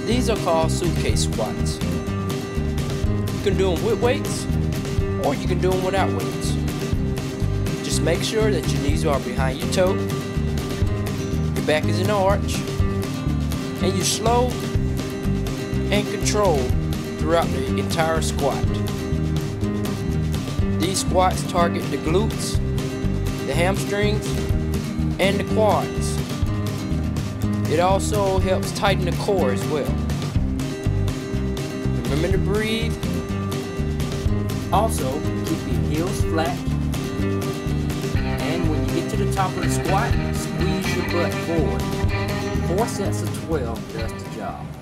These are called suitcase squats. You can do them with weights, or you can do them without weights. Just make sure that your knees are behind your toe, your back is in an arch, and you're slow and controlled throughout the entire squat. These squats target the glutes, the hamstrings, and the quads. It also helps tighten the core as well. Remember to breathe. Also, keep your heels flat. And when you get to the top of the squat, squeeze your butt forward. 4 sets of 12 does the job.